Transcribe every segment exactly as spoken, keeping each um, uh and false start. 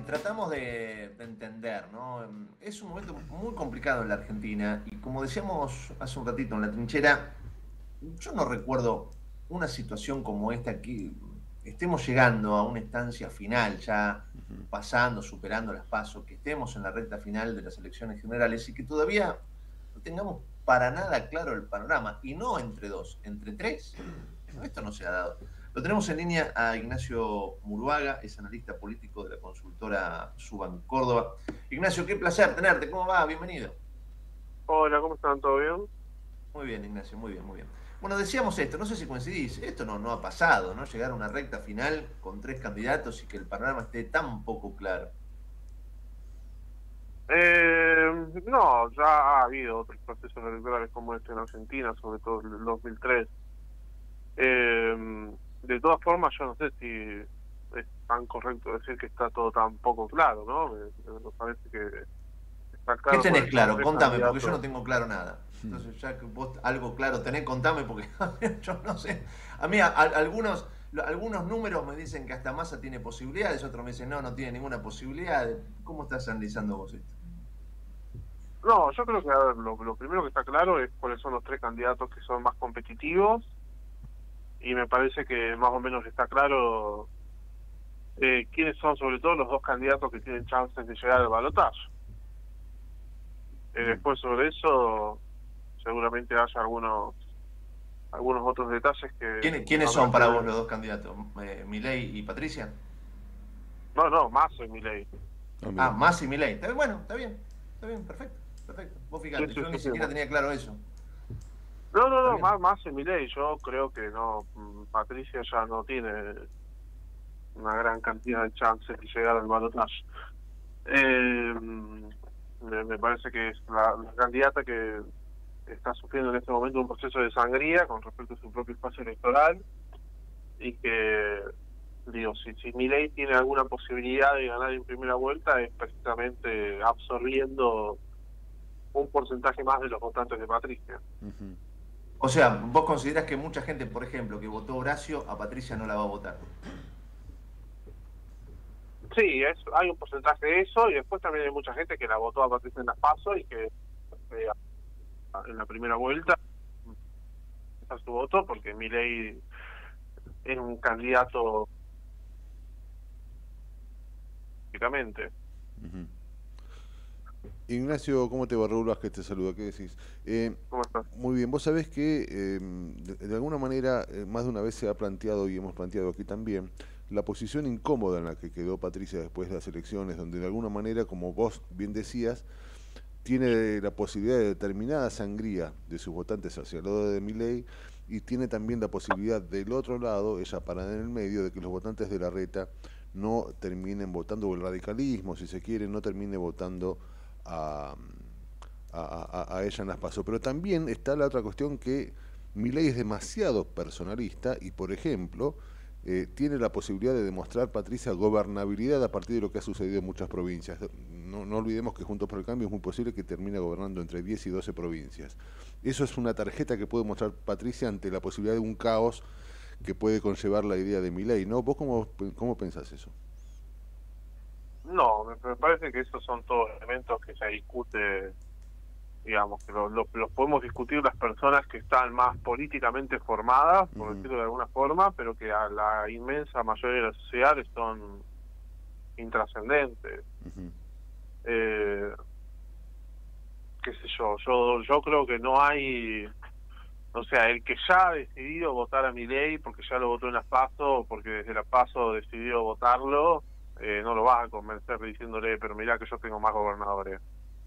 tratamos de, de entender, ¿no? Es un momento muy complicado en la Argentina y como decíamos hace un ratito en la trinchera, yo no recuerdo una situación como esta que estemos llegando a una instancia final, ya pasando, superando las pasos, que estemos en la recta final de las elecciones generales y que todavía no tengamos para nada claro el panorama, y no entre dos, entre tres. No, esto no se ha dado. Lo tenemos en línea a Ignacio Muruaga, es analista político de la consultora Suban Córdoba. Ignacio, qué placer tenerte. ¿Cómo va? Bienvenido. Hola, ¿cómo están? ¿Todo bien? Muy bien, Ignacio, muy bien, muy bien. Bueno, decíamos esto, no sé si coincidís, esto no, no ha pasado, ¿no? Llegar a una recta final con tres candidatos y que el panorama esté tan poco claro. Eh, no, ya ha habido otros procesos electorales como este en Argentina, sobre todo en el dos mil tres. Eh, de todas formas, yo no sé si es tan correcto decir que está todo tan poco claro, ¿no? Me, me parece que está ¿Qué claro tenés cuáles son los claro? tres Contame, porque yo no candidatos. tengo claro nada. Entonces, ya que vos algo claro tenés, contame, porque yo no sé. A mí, a, a, algunos, algunos números me dicen que hasta Massa tiene posibilidades, otros me dicen no, no tiene ninguna posibilidad. ¿Cómo estás analizando vos esto? No, yo creo que a ver, lo, lo primero que está claro es cuáles son los tres candidatos que son más competitivos, y me parece que más o menos está claro eh, quiénes son sobre todo los dos candidatos que tienen chances de llegar al balotaje. Eh, Mm. después sobre eso seguramente haya algunos algunos otros detalles que ¿Quiénes, ¿Quiénes habrá son que para vos ver. los dos candidatos? Eh, ¿Milei y Patricia? No, no, más en mi ley. Ah, Ah, mira. Massa y Milei. Está bien, bueno, está bien. Está bien, perfecto. Perfecto. Vos Sí, fijate, sí, yo sí, ni sí. siquiera Bueno. tenía claro eso. No, no, Está no, bien. más, más en mi ley. Yo creo que no, mm, Patricia ya no tiene una gran cantidad de chances de llegar al balotaje. Eh, me, me parece que es la, la candidata que está sufriendo en este momento un proceso de sangría con respecto a su propio espacio electoral, y que, digo, si, si Milei tiene alguna posibilidad de ganar en primera vuelta es precisamente absorbiendo un porcentaje más de los votantes de Patricia. Ujú. O sea, vos considerás que mucha gente, por ejemplo, que votó Horacio, a Patricia no la va a votar. Sí, es, hay un porcentaje de eso, y después también hay mucha gente que la votó a Patricia en las PASO y que eh, en la primera vuelta a su voto porque Milei es un candidato prácticamente. Ujú. Ignacio, ¿cómo te va? Raúl Vázquez te saluda, ¿qué decís? Eh, ¿Cómo estás? muy bien, vos sabés que eh, de, de alguna manera eh, más de una vez se ha planteado, y hemos planteado aquí también, la posición incómoda en la que quedó Patricia después de las elecciones, donde de alguna manera, como vos bien decías, tiene la posibilidad de determinada sangría de sus votantes hacia el lado de Milei, y tiene también la posibilidad del otro lado, ella parada en el medio, de que los votantes de Larreta no terminen votando, o el radicalismo, si se quiere, no termine votando a, a, a, a ella en las PASO. Pero también está la otra cuestión, que Milei es demasiado personalista y, por ejemplo, eh, tiene la posibilidad de demostrar, Patricia, gobernabilidad a partir de lo que ha sucedido en muchas provincias. No, no olvidemos que Juntos por el Cambio es muy posible que termine gobernando entre diez y doce provincias. Eso es una tarjeta que puede mostrar Patricia ante la posibilidad de un caos que puede conllevar la idea de Milei, ¿no? ¿Vos cómo, cómo pensás eso? No, me, me parece que esos son todos elementos que se discute, digamos, que los lo, lo podemos discutir las personas que están más políticamente formadas, por Ujú. decirlo de alguna forma, pero que a la inmensa mayoría de la sociedad son intrascendentes. Ujú. Eh, qué sé yo, yo yo creo que no hay, o sea, el que ya ha decidido votar a Milei porque ya lo votó en las PASO, o porque desde las PASO decidió votarlo, eh, no lo vas a convencer diciéndole, pero mirá que yo tengo más gobernadores.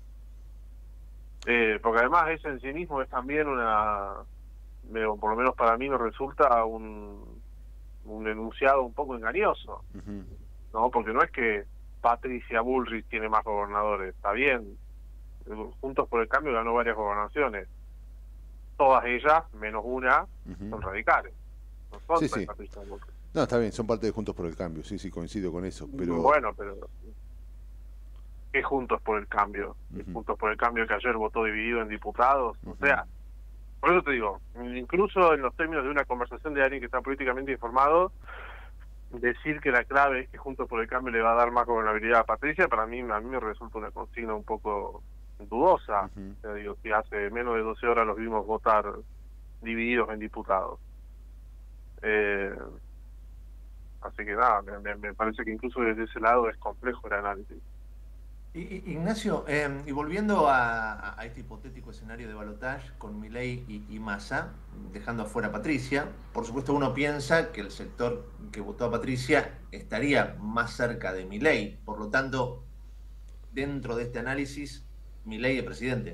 Eh, porque además ese en sí mismo es también una, me- o por lo menos para mí me resulta un, un enunciado un poco engañoso, Ujú. ¿no? Porque no es que Patricia Bullrich tiene más gobernadores, está bien, Juntos por el Cambio ganó varias gobernaciones, todas ellas, menos una, Ujú. son radicales, no son Sí, de sí. Patricia Bullrich. No, está bien, son parte de Juntos por el Cambio, sí, sí, coincido con eso, pero... Bueno, pero ¿qué Juntos por el Cambio? ¿Qué Ujú. Juntos por el Cambio que ayer votó dividido en diputados? O Ujú. sea, por eso te digo, incluso en los términos de una conversación de alguien que está políticamente informado, decir que la clave es que Juntos por el Cambio le va a dar más gobernabilidad a Patricia, para mí a mí me resulta una consigna un poco dudosa. Uh-huh. O sea, digo, si hace menos de doce horas los vimos votar divididos en diputados. Eh, así que nada, me, me parece que incluso desde ese lado es complejo el análisis. Ignacio, eh, y volviendo a, a este hipotético escenario de balotaje con Milei y, y Massa, dejando afuera a Patricia, por supuesto uno piensa que el sector que votó a Patricia estaría más cerca de Milei, por lo tanto, dentro de este análisis, Milei es presidente.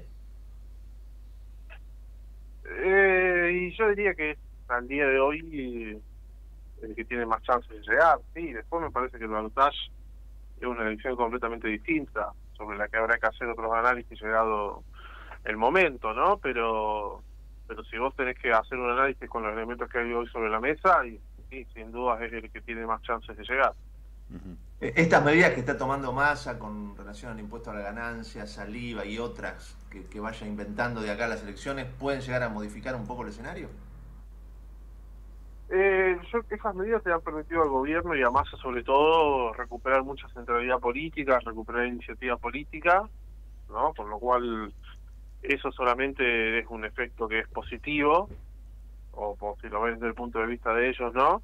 Eh, y yo diría que al día de hoy el que tiene más chances de llegar, sí, después me parece que el balotaje es una elección completamente distinta, sobre la que habrá que hacer otros análisis llegado el momento, ¿no? Pero pero si vos tenés que hacer un análisis con los elementos que hay hoy sobre la mesa, y sí, sin duda es el que tiene más chances de llegar. Uh-huh. Estas medidas que está tomando Massa con relación al impuesto a la ganancia, al I V A y otras que, que vaya inventando de acá a las elecciones, ¿pueden llegar a modificar un poco el escenario? Eh, yo, esas medidas le han permitido al gobierno y a Massa sobre todo recuperar mucha centralidad política, recuperar iniciativa política, ¿no? Con lo cual eso solamente es un efecto que es positivo, o por si lo ven desde el punto de vista de ellos, ¿no?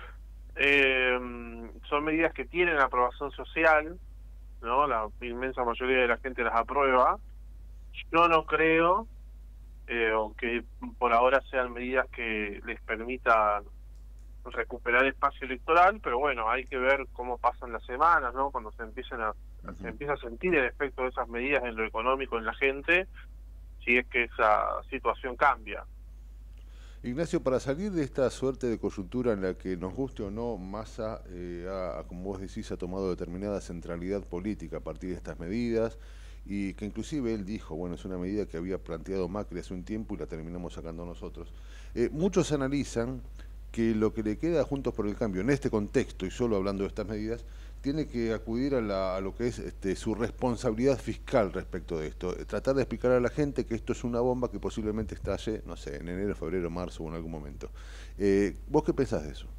Eh, son medidas que tienen aprobación social, ¿no? La inmensa mayoría de la gente las aprueba. Yo no creo eh, o que por ahora sean medidas que les permitan recuperar espacio electoral, pero bueno, hay que ver cómo pasan las semanas, ¿no? Cuando se empiecen a uh-huh. se empieza a sentir el efecto de esas medidas en lo económico en la gente, si es que esa situación cambia. Ignacio, para salir de esta suerte de coyuntura en la que, nos guste o no, Massa, eh, ha, como vos decís, ha tomado determinada centralidad política a partir de estas medidas, y que inclusive él dijo, bueno, es una medida que había planteado Macri hace un tiempo y la terminamos sacando nosotros. Eh, muchos analizan que lo que le queda a Juntos por el Cambio en este contexto, y solo hablando de estas medidas, tiene que acudir a, la, a lo que es este, su responsabilidad fiscal respecto de esto. Tratar de explicar a la gente que esto es una bomba que posiblemente estalle, no sé, en enero, febrero, marzo o en algún momento. Eh, ¿Vos qué pensás de eso?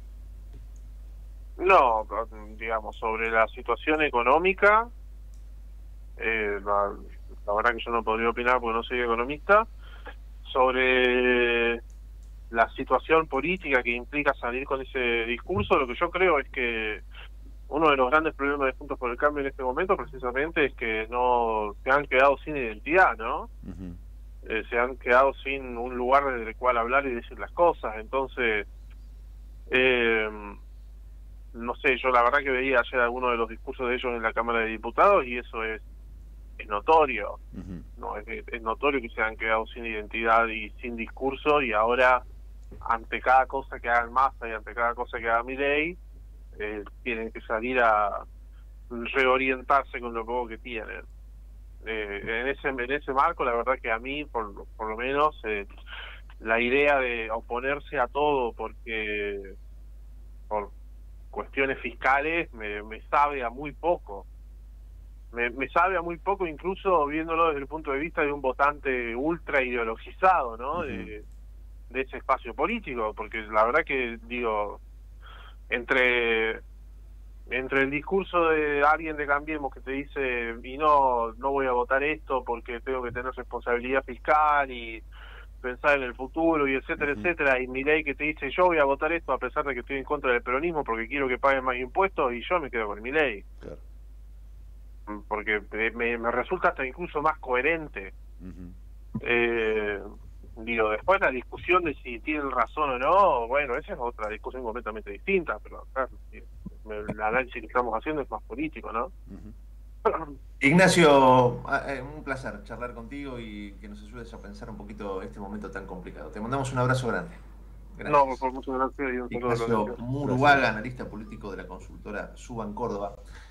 No, digamos, sobre la situación económica, eh, la, la verdad que yo no podría opinar porque no soy economista. Sobre la situación política que implica salir con ese discurso, lo que yo creo es que uno de los grandes problemas de Juntos por el Cambio en este momento precisamente es que no se han quedado sin identidad, ¿no? Uh-huh. Eh, se han quedado sin un lugar desde el cual hablar y decir las cosas. Entonces, eh, no sé, yo la verdad que veía ayer algunos de los discursos de ellos en la Cámara de Diputados y eso es, es notorio. Uh-huh. No, es, es notorio que se han quedado sin identidad y sin discurso, y ahora ante cada cosa que hagan Massa y ante cada cosa que haga Milei, Eh, tienen que salir a reorientarse con lo poco que tienen. Eh, en ese en ese marco, la verdad que a mí, por, por lo menos, eh, la idea de oponerse a todo porque por cuestiones fiscales me, me sabe a muy poco. Me, me sabe a muy poco, incluso viéndolo desde el punto de vista de un votante ultra ideologizado, ¿no? Uh-huh. de, de ese espacio político, porque la verdad que, digo, entre entre el discurso de alguien de Cambiemos que te dice y no no voy a votar esto porque tengo que tener responsabilidad fiscal y pensar en el futuro y etcétera, uh-huh. etcétera, y Milei que te dice yo voy a votar esto a pesar de que estoy en contra del peronismo porque quiero que paguen más impuestos, y yo me quedo con Milei. Claro. Porque me, me resulta hasta incluso más coherente. Uh-huh. eh, Digo, después la discusión de si tienen razón o no, bueno, esa es otra discusión completamente distinta, pero claro, el análisis que estamos haciendo es más político, ¿no? Uh-huh. Ignacio, un placer charlar contigo y que nos ayudes a pensar un poquito este momento tan complicado. Te mandamos un abrazo grande. Gracias. No, por muchas gracias. Y un Ignacio Muruaga, analista político de la consultora Suban Córdoba.